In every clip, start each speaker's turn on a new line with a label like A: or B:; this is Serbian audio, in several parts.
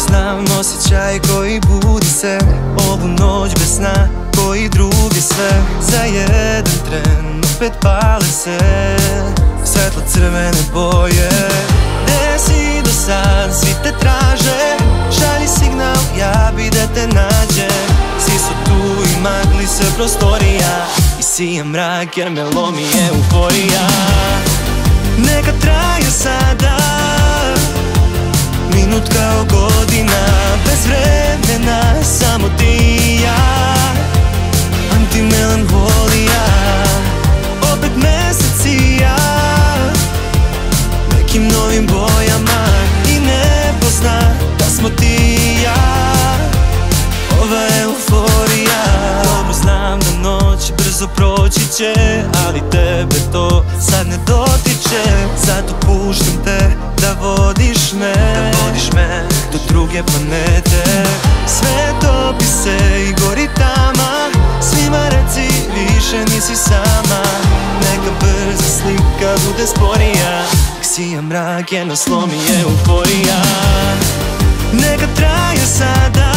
A: Znam osjećaj koji budi se ovu noć bez sna, koji drugi sve za jedan tren opet pale se svetlo crvene boje. Gde si do sad, svi te traže, šalji signal, ja bi da te nađem. Svi su tu i magli se prostorija i sija mrak jer me lomi euforija. Neka traje sada minut kao godina, bez vremena, samo ti i ja. Antimelanholija, opet mesec i ja, nekim novim bojama i nebo zna da smo ti i ja. Ova euforija, dobro znam da noć brzo proći će, ali tebe to sad ne dotiče. Zato puštam te da vodiš me do druge planete. Sve topi se i gori tama, svima reci više nisi sama. Neka brza slika bude sporija, sija mrak jer nas lomi euforija. Neka traje sada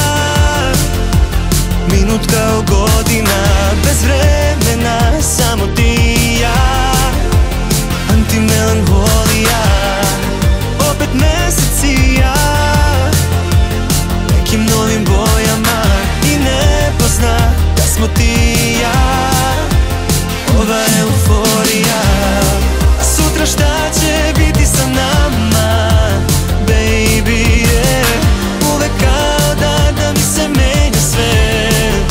A: minut kao godina, bez vremena, samo ti i ja. Antimelanholija, opet mesec i ja, nekim novim bojama i nebo zna da smo ti i ja. Ova euforija, a sutra šta će biti sa nama, baby, yeah. Uvek kao da mi se menja svet.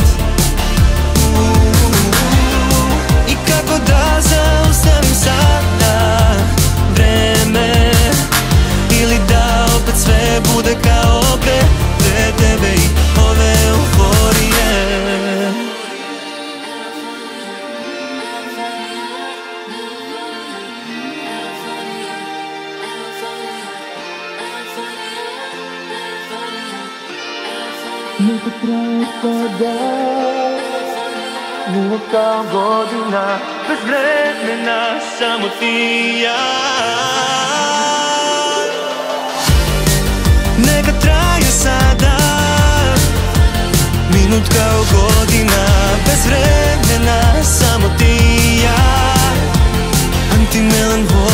A: I kako da zaustavim sada vreme, ili da opet sve bude kao pre tebe i ove euforije. Neka traje sada minut kao godina, bez vremena, samo ti i ja. Neka traje sada minut kao godina, bez vremena, samo ti i ja. Antimelanholija,